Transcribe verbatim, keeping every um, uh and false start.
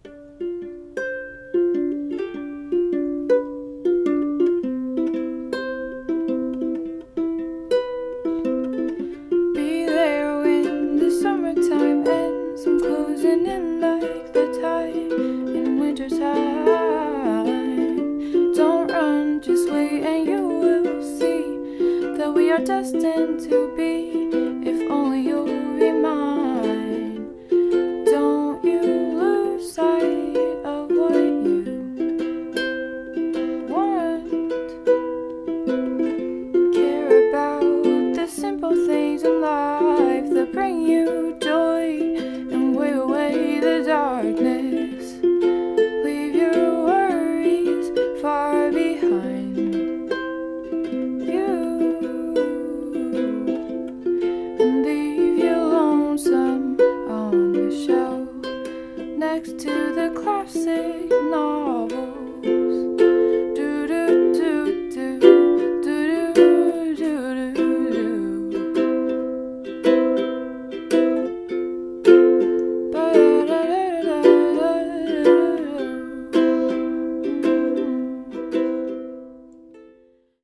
Be there when the summertime ends. I'm closing in like the tide in wintertime. Don't run, just wait and you will see that we are destined to be, if only you'll be mine. Don't you lose sight of what you want. Care about the simple things in life that bring you joy and wave away the darkness. Leave your worries far behind you and leave you lonesome on the shelf next to the classic novel.